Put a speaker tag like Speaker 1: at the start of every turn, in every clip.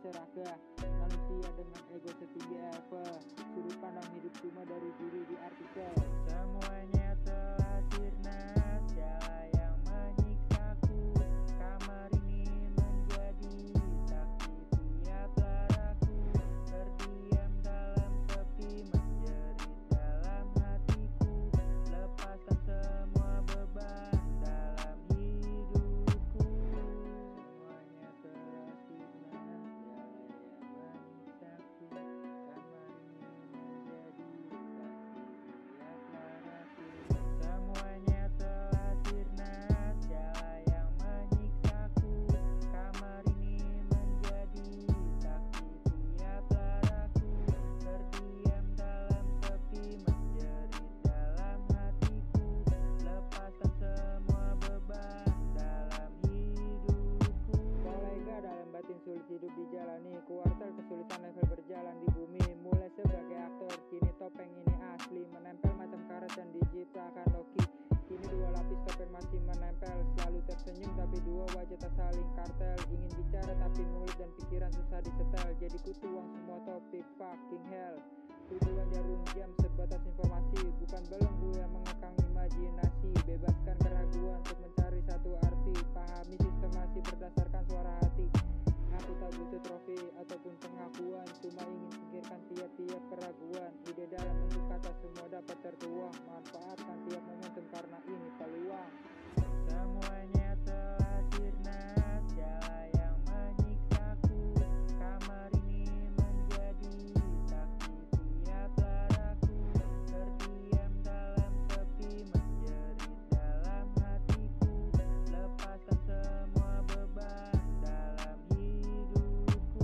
Speaker 1: serakah. Manusia dengan ego setinggi Eiffel, sudut pandang hidup cuma dari diri di artikel. Semuanya telah sirna, segala yang menyiksaku. Kamar ini menjadi saksi tiap laraku. Terdiam dalam sepi, menjerit dalam hatiku. Lepaskan semua beban dalam hidupku. Semuanya telah sirna, segala yang menyiksaku. Kamar ini menjadi saksi tiap laraku. Semuanya telah sirna, segala yang menyiksaku. Kamar ini menjadi saksi tiap laraku. Terdiam dalam sepi, menjerit dalam hatiku. Lepaskan semua beban dalam hidupku. Kolega dalam batin sulit hidup dijalani. Kuartal kesulitan level berjalan di bumi. Mulai sebagai aktor, kini topeng ini asli. Menempel macam karet dan diciptakan Loki. Kini dua lapis topeng masih menempel. Selalu tersenyum tapi dua wajah tak saling kartel. Ingin bicara tapi mulut dan pikiran susah disetel. Jadi kutuang semua topik fucking hell. Tujuan jarum jam sebatas informasi, bukan belenggu yang mengekang imajinasi. Bebaskan keraguan untuk mencari satu arti. Pahami sistemasi berdasarkan suara hati. Aku tak butuh trofi ataupun pengakuan, cuma ingin singkirkan tiap-tiap keraguan. Ide dalam bentuk kata semua dapat tertuang. Manfaatkan tiap momentum karena ini peluang. Semuanya telah sirna, segala yang menyiksaku. Kamar ini menjadi saksi tiap laraku. Terdiam dalam sepi, menjerit dalam hatiku. Lepaskan semua beban dalam hidupku.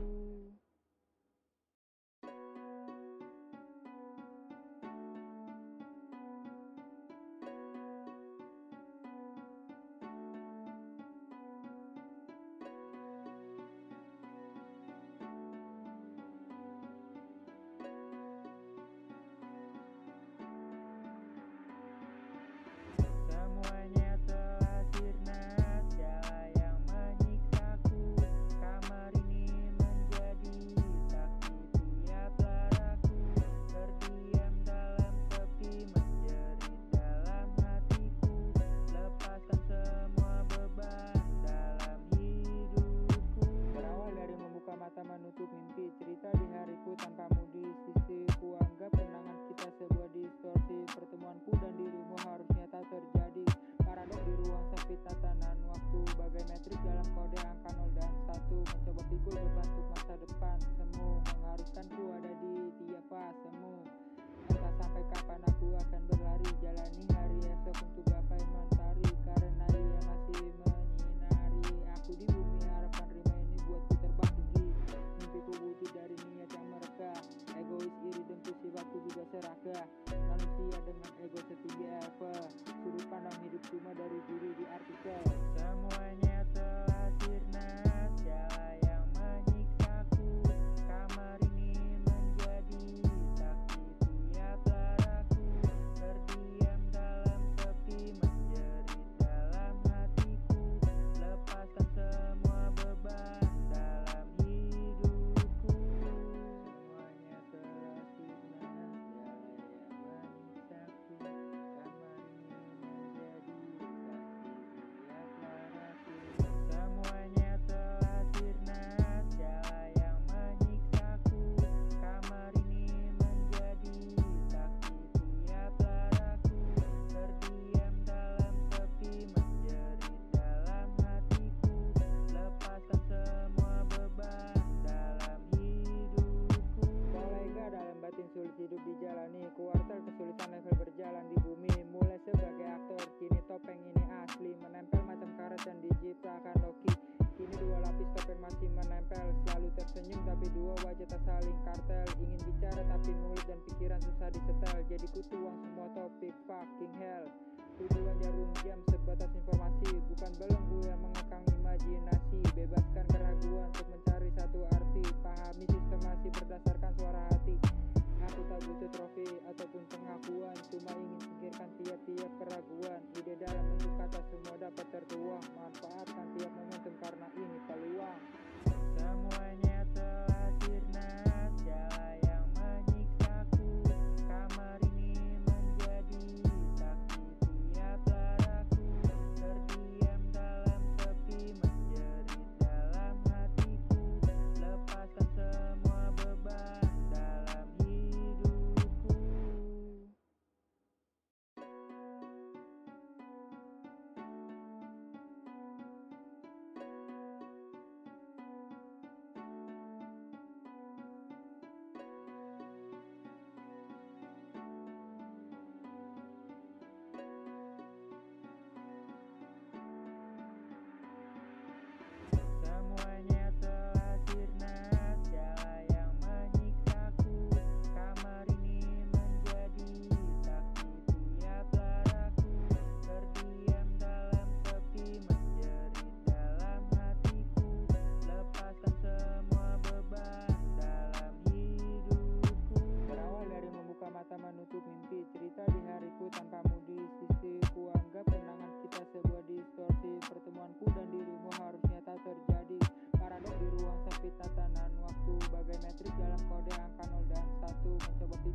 Speaker 1: Semuanya telah sirna, segala yang menyiksaku. Kamar ini menjadi saksi tiap laraku. Terdiam dalam sepi, menjerit dalam hatiku. Lepaskan semua beban dalam hidupku. Berawal dari membuka mata menutup mimpi. Cerita di hariku tanpamu di sisiku. Anggap kenangan kita sebuah distorsi. Pertemuanku dan dirimu harusnya tak terjadi. Paradok di ruang sempit tatanan waktu. Bagai metrik dalam kode angka 0 dan 1. Mencoba pikul beban untuk masa depan. Semu mengharuskanku ada di tiap fasemu. Entah sampai kapan aku akan berlari. Jalani hari esok untuk gapai mentari. Karena ia masih menyinari aku di bumi. Harapan rima ini buatku terbang tinggi. Mimpiku butuh dari niat yang merekah. Egois, iri, dengki, sifatku juga serakah. Manusia dengan ego setinggi Eiffel, sudut pandang hidup cuma dari diri di artikel. Semuanya telah sirna, segala yang menyiksaku. Kamar ini menjadi saksi tiap laraku. Terdiam dalam sepi, menjerit dalam hatiku. Lepaskan semua beban dalam hidupku. Semuanya telah sirna, segala yang menyiksaku. Kamar ini menjadi saksi tiap laraku. Semuanya telah sirna, segala yang menyiksaku. Kamar ini menjadi saksi tiap laraku. Terdiam dalam sepi, menjerit dalam hatiku. Lepaskan semua beban dalam hidupku. Kolega dalam batin sulit hidup dijalani. Kuartal kesulitan level berjalan di bumi. Mulai sebagai aktor, kini topeng ini asli. Menempel macam karet dan diciptakan Loki. Kini dua lapis topeng masih menempel. Selalu tersenyum tapi dua wajah tak saling kartel. Ingin bicara tapi mulut dan pikiran susah disetel. Jadi kutuang semua topik fucking hell. Tujuan jarum jam sebatas informasi, bukan belenggu yang mengekang imajinasi. Bebaskan keraguan untuk mencari satu arti. Pahami sistemasi berdasarkan suara hati. Aku tak butuh trofi ataupun pengakuan, cuma ingin singkirkan tiap-tiap keraguan. Ide dalam bentuk kata semua dapat tertuang. Manfaatkan tiap momentum karena ini peluang. Semuanya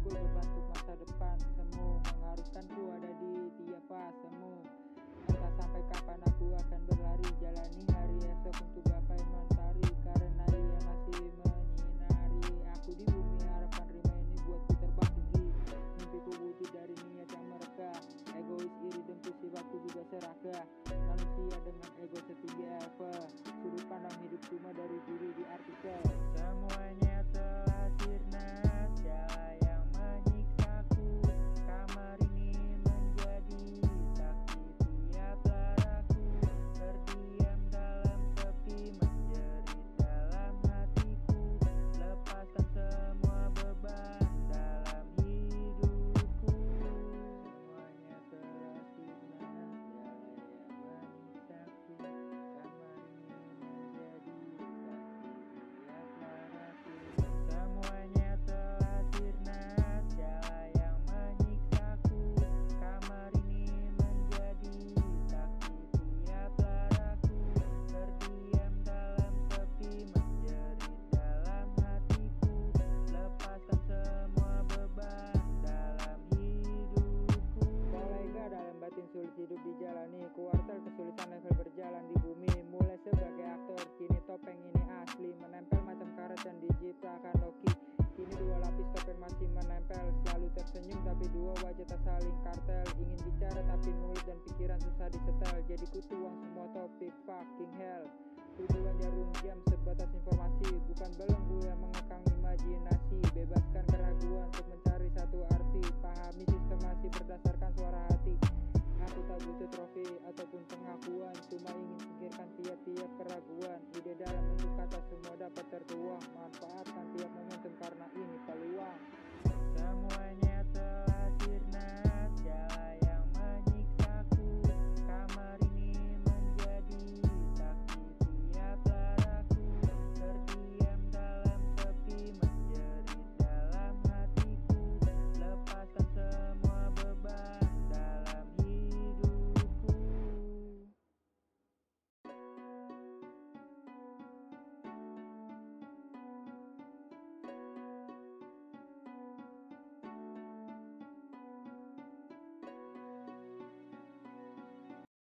Speaker 1: memikul beban untuk masa depan. Semu mengharuskanku ada di tiap fasemu. Entah sampai kapan aku akan berlari, jalani hari esok untuk gapai mentari, karena ia masih menyinari aku di bumi. Harapan rima ini buatku terbang tinggi, mimpiku wujud dari niat yang merekah. Egois, iri, dengki, sifatku juga serakah. Manusia dengan ego setinggi Eiffel, sudut pandang hidup cuma dari diri di artikel. Semuanya telah sirna, segala yang menyiksaku. Kamar ini menjadi saksi tiap laraku. Terdiam dalam sepi, menjerit dalam hatiku. Lepaskan semua beban dalam hidupku. Semuanya telah sirna, segala yang menyiksaku. Kamar ini menjadi saksi tiap laraku. Semuanya telah sirna, segala yang menyiksaku. Kamar ini menjadi saksi tiap laraku. Terdiam dalam sepi, menjerit dalam hatiku. Lepaskan semua beban dalam hidupku. Kolega dalam batin sulit hidup dijalani, kuartal kesulitan level berjalan di bumi. Mulai sebagai aktor, kini topeng ini asli, menempel macam karet dan diciptakan Loki. Kini dua lapis topeng masih menempel, selalu tersenyum tapi dua wajah tak saling kartel. Ingin bicara tapi mulut dan pikiran susah disetel, jadi ku tuang semua topik fucking hell. Tujuan jarum jam sebatas informasi, bukan belenggu yang mengekang imajinasi. Bebaskan keraguan untuk mencari satu arti, pahami sistemasi berdasarkan suara hati. Aku tak butuh trofi ataupun pengakuan, cuma ingin singkirkan tiap-tiap keraguan.